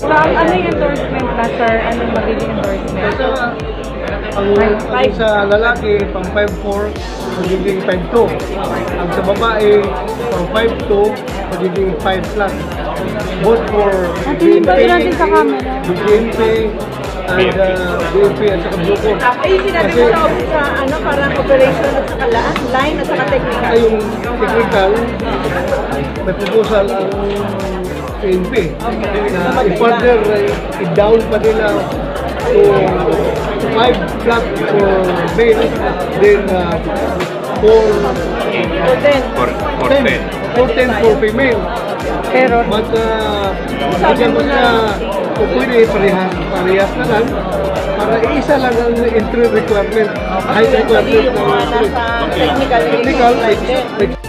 So, ano yung endorsement na, sir? Anong magiging endorsement? Ang sa lalaki, pang 5'4", magiging 5'2". Ang sa babae, pang 5'2", magiging 5 plus. Both for BGMP and BFP at saka Bluecon. Ay, sinabi mo sa ano, parang operation at saka line at saka technical. Ay, yung technical, may proposal ang PNP na i-further, i-down pa nila to 5 flat for male, then 410 for female. Pero, But bigyan mo na kung pwede parehas na lang para isa lang ang entry requirement, height requirement ng technical, technical